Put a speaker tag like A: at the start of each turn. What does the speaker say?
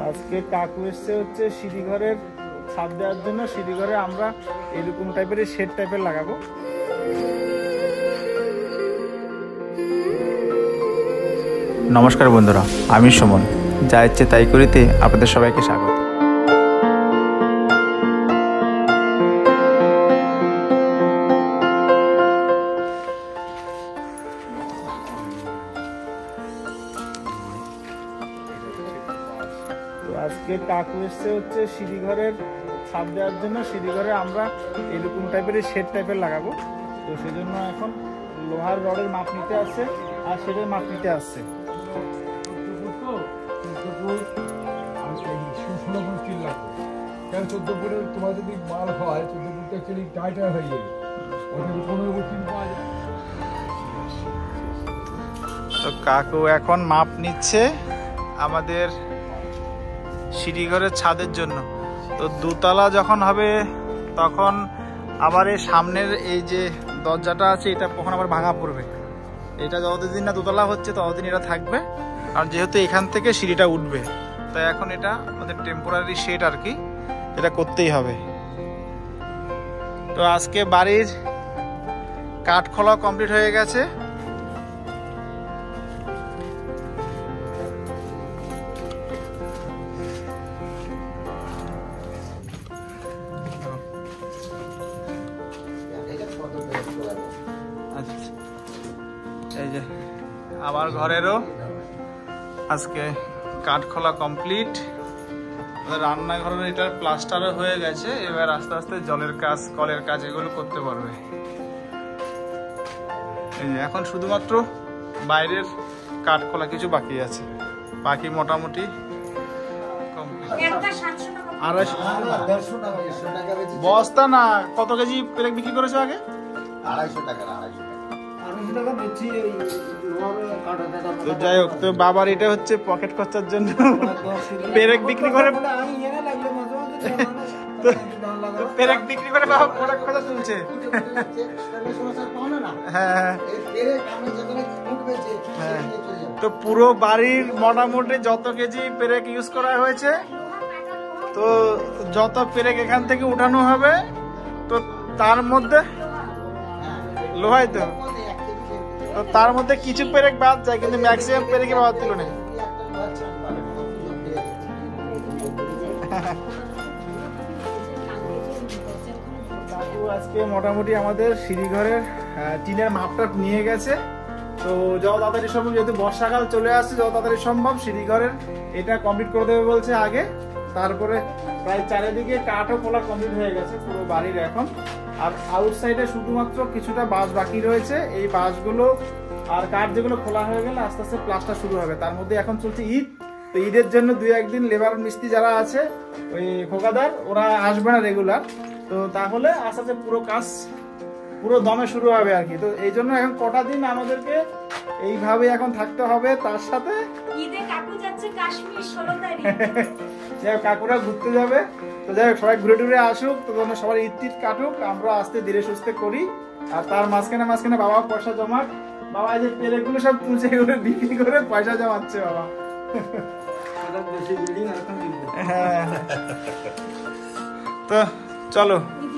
A: আজকে কাকু এসছে হচ্ছে সিঁড়ি ঘরের ছাদ দেওয়ার জন্য। সিঁড়ি ঘরে আমরা এরকম টাইপের শেড টাইপের লাগাবো। নমস্কার বন্ধুরা, আমি সুমন, যা ইচ্ছে তাই করিতে আপনাদের সবাইকে স্বাগত। আজকে কাকু এসছে হচ্ছে সিঁড়ি ঘরের ছাদ দেওয়ার জন্য। সিঁড়ি ঘরে আমরা এরকম টাইপের শেড টাইপের লাগাবো। তো সেজন্য এখন লোহার রডের মাপ নিতে আসছে আর শেডের মাপ নিতে আসছে।
B: 14 ফুটে তোমার যদি মাল হয় 14 ফুট অ্যাকচুয়ালি টাইটার হয়ে যাবে। ওটা 15 ফুট পাওয়া যায়।
A: তো কাকু এখন মাপ নিচ্ছে আমাদের সিঁড়ি ঘরের ছাদের জন্য। তো দুতলা যখন হবে তখন আবার এই সামনের এই যে দরজাটা আছে এটা কখন আবার ভাঙা পড়বে। এটা যতদিন না দুতলা হচ্ছে ততদিন এটা থাকবে, আর যেহেতু এখান থেকে সিঁড়িটা উঠবে তাই এখন এটা আমাদের টেম্পোরারি শেড আর কি, এটা করতেই হবে। তো আজকে বাড়ির কাঠ খোলা কমপ্লিট হয়ে গেছে। এই যে আমার ঘরেরও আজকে কাঠ খোলা কমপ্লিট। রান্নাঘরের এটার প্লাস্টারও হয়ে গেছে, এবার আস্তে আস্তে জলের কাজ, কলের কাজ এগুলো করতে পারবে। এখন শুধুমাত্র বাইরের কাঠ খোলা কিছু বাকি আছে, বাকি মোটামুটি বস্তা না। কত কেজি পেরেক বিক্রি করেছো আগে?
B: 250 টাকা।
A: তো যাই হোক, তো বাবার এটা হচ্ছে পকেট খরচার জন্য পেরেক বিক্রি করে, পেরেক বিক্রি করে বাবা পকেট খরচা তুলছে। হ্যাঁ, তো পুরো বাড়ির মোটামুটি যত কেজি পেরেক ইউজ করা হয়েছে, তো যত পেরেক এখান থেকে উঠানো হবে, তো তার মধ্যে লোহাই তো তার মধ্যে কিছু পেরেক বাদ যায়, কিন্তু ম্যাক্সিমাম পেরেকের বাদ দিল না। আজকে মোটামুটি আমাদের সিঁড়ি ঘরের টিনের মাপটা নিয়ে গেছে। তো যত তাড়াতাড়ি সম্ভব, যেহেতু বর্ষাকাল চলে আসছে, যত তাড়াতাড়ি সম্ভব সিঁড়ি ঘরের এটা কমপ্লিট করে দেবে বলছে আগে। তারপরে প্রায় চারিদিকে কাঠও খোলা কমপ্লিট হয়ে গেছে পুরো বাড়ির এখন। আর আউটসাইডে শুধুমাত্র কিছুটা বাঁশ বাকি রয়েছে। এই বাঁশগুলো আর কাঠ যেগুলো খোলা হয়ে গেলে আস্তে আস্তে প্লাস্টার শুরু হবে। তার মধ্যে এখন চলছে ঈদ, তো ঈদের জন্য 2-1 দিন লেবার মিস্ত্রি যারা আছে, ওই খোকাদার, ওরা আসবে না রেগুলার। তো তাহলে আস্তে আস্তে পুরো কাজ পুরো দমে শুরু হবে আর কি। তো এই জন্য এখন কটা দিন আমাদেরকে এইভাবে এখন থাকতে হবে। তার সাথে
C: ঈদে কাকু যাচ্ছে কাশ্মীর 16 তারিখ।
A: যাই হোক, কাকুরা ঘুরতে যাবে। তো যাই হোক, সবাই ঘুরে টুরে আসুক, তো সবাই ঈদ কাটুক, আমরা আস্তে ধীরে সুস্থে করি। আর তার মাঝখানে বাবা পয়সা জমাক। বাবা এই যে পেরেকগুলো সব তুলছে, এগুলো বিক্রি করে পয়সা জমাচ্ছে বাবা। হ্যাঁ, তো চলো